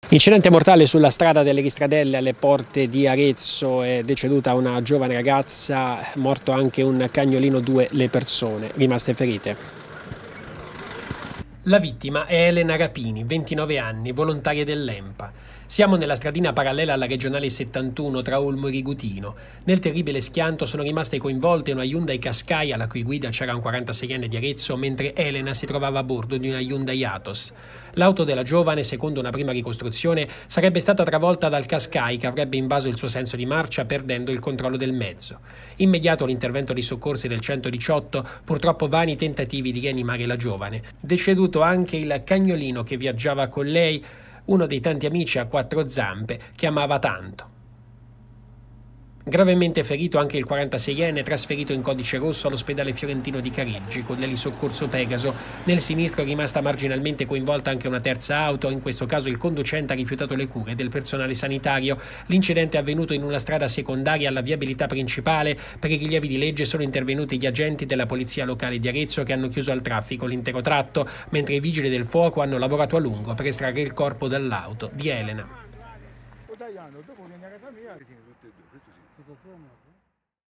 Incidente mortale sulla strada delle Ristradelle alle porte di Arezzo, è deceduta una giovane ragazza, morto anche un cagnolino, 2 le persone rimaste ferite. La vittima è Elena Rapini, 29 anni, volontaria dell'ENPA. Siamo nella stradina parallela alla regionale 71 tra Olmo e Rigutino. Nel terribile schianto sono rimaste coinvolte una Hyundai Qashqai alla cui guida c'era un 46enne di Arezzo, mentre Elena si trovava a bordo di una Hyundai Atos. L'auto della giovane, secondo una prima ricostruzione, sarebbe stata travolta dal Qashqai che avrebbe invaso il suo senso di marcia perdendo il controllo del mezzo. Immediato l'intervento dei soccorsi del 118, purtroppo vani tentativi di rianimare la giovane. Deceduto anche il cagnolino che viaggiava con lei, uno dei tanti amici a 4 zampe che amava tanto. Gravemente ferito anche il 46enne, trasferito in codice rosso all'ospedale fiorentino di Careggi con l'elisoccorso Pegaso. Nel sinistro è rimasta marginalmente coinvolta anche una terza auto, in questo caso il conducente ha rifiutato le cure del personale sanitario. L'incidente è avvenuto in una strada secondaria alla viabilità principale. Per i rilievi di legge sono intervenuti gli agenti della polizia locale di Arezzo che hanno chiuso al traffico l'intero tratto, mentre i vigili del fuoco hanno lavorato a lungo per estrarre il corpo dall'auto di Elena. Dopo viene a casa mia, sì, tutte e due, questo sì.